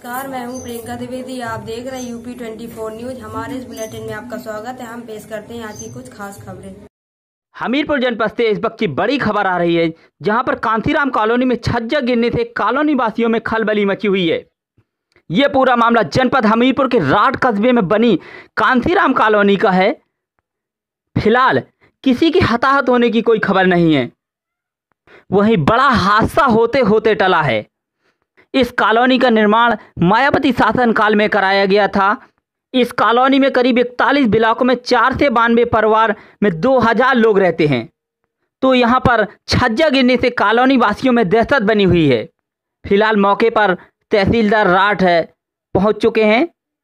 नमस्कार, मैं हूं प्रियंका द्विवेदी। आप देख रहे हैं यूपी 24 न्यूज। हमारे इस बुलेटिन में आपका स्वागत है। हम पेश करते हैं आज की कुछ खास खबरें। हमीरपुर जनपद से इस वक्त की बड़ी खबर आ रही है, जहां पर कांसीराम कॉलोनी में छज्जा गिरने से कॉलोनी वासियों में खलबली मची हुई है। यह पूरा मामला जनपद हमीरपुर के राट कस्बे में बनी कांसीराम कॉलोनी का है। फिलहाल किसी की हताहत होने की कोई खबर नहीं है। वहीं बड़ा हादसा होते होते टला है। इस कॉलोनी का निर्माण मायावती शासनकाल में कराया गया था। इस कॉलोनी में करीब 41 ब्लॉकों में 4 से 92 परिवार में 2000 लोग रहते हैं। तो यहाँ पर छज्जा गिरने से कॉलोनी वासियों में दहशत बनी हुई है। फिलहाल मौके पर तहसीलदार राठ है पहुँच चुके हैं।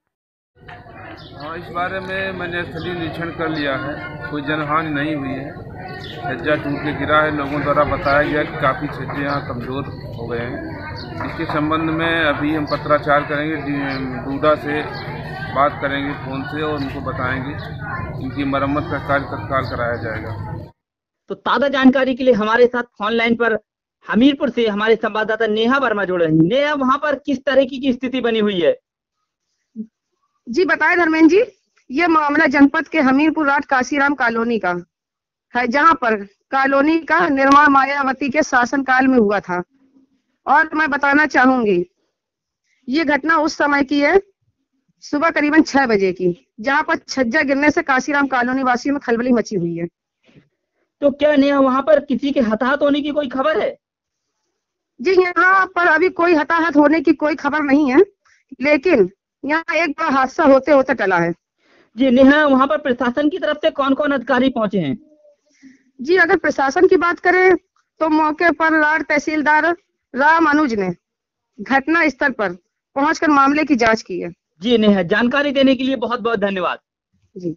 इस बारे में मैंने स्थलीय निरीक्षण कर लिया है। कोई जनहानि नहीं हुई है। छज्जा टूट के गिरा है। लोगों द्वारा बताया गया कि काफ़ी छज्जे यहाँ कमज़ोर हो गए हैं। इसके संबंध में अभी हम पत्राचार करेंगे, डूडा से बात करेंगे फ़ोन से और उनको बताएंगे इनकी मरम्मत का कार्य तत्काल कराया जाएगा। तो ताज़ा जानकारी के लिए हमारे साथ फोन लाइन पर हमीरपुर से हमारे संवाददाता नेहा वर्मा जुड़ रही हैं। नेहा, वहाँ पर किस तरह की स्थिति बनी हुई है? जी बताएं धर्मेंद्र जी। ये मामला जनपद के हमीरपुर राट काशीराम कॉलोनी का है, जहां पर कॉलोनी का निर्माण मायावती के शासनकाल में हुआ था। और मैं बताना चाहूंगी, ये घटना उस समय की है, सुबह करीबन 6 बजे की, जहां पर छज्जा गिरने से काशीराम कॉलोनी वासियों में खलबली मची हुई है। तो क्या नेहा, वहाँ पर किसी के हताहत होने की कोई खबर है? जी यहाँ पर अभी कोई हताहत होने की कोई खबर नहीं है, लेकिन यहाँ एक बड़ा हादसा होते होते टला है। जी नेहा, वहाँ पर प्रशासन की तरफ से कौन कौन अधिकारी पहुंचे हैं? जी अगर प्रशासन की बात करें तो मौके पर राठ तहसीलदार राम अनुज ने घटना स्थल पर पहुंचकर मामले की जांच की है। जी नेहा, जानकारी देने के लिए बहुत बहुत धन्यवाद। जी।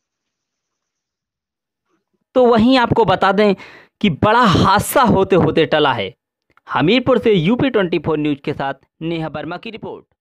तो वहीं आपको बता दें कि बड़ा हादसा होते होते टला है। हमीरपुर से यूपी 24 न्यूज के साथ नेहा वर्मा की रिपोर्ट।